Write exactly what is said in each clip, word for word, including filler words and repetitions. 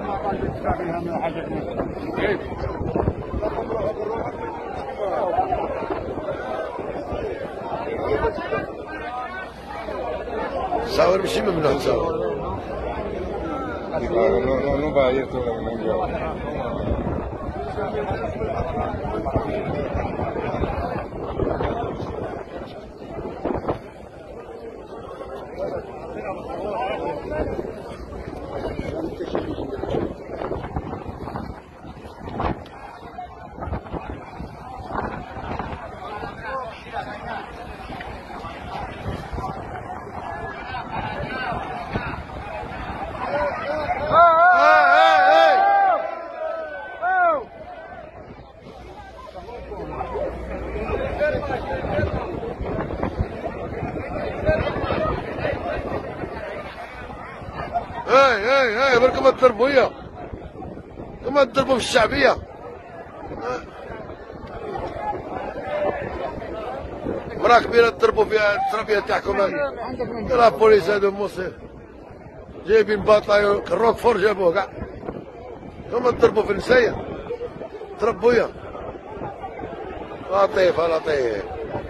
تصاور ماشي ممنوع تصاور. Non va a ir todo el mundo. هاي هاي هاي بركم تضربوا وياه كما تضربوا في الشعبيه. مرا كبيره تضربوا فيها التربيه تاعكم. لا بوليس هذو موصي جايبين باطايو الروكفور جابوه كاع كما تضربوا في النسايا تربوا وياه. لطيف لطيف.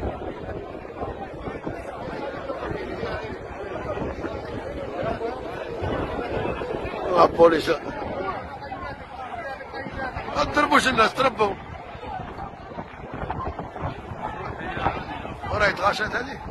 البوليس ما تضربوش الناس تربوا. وراهي تغاشات هذه.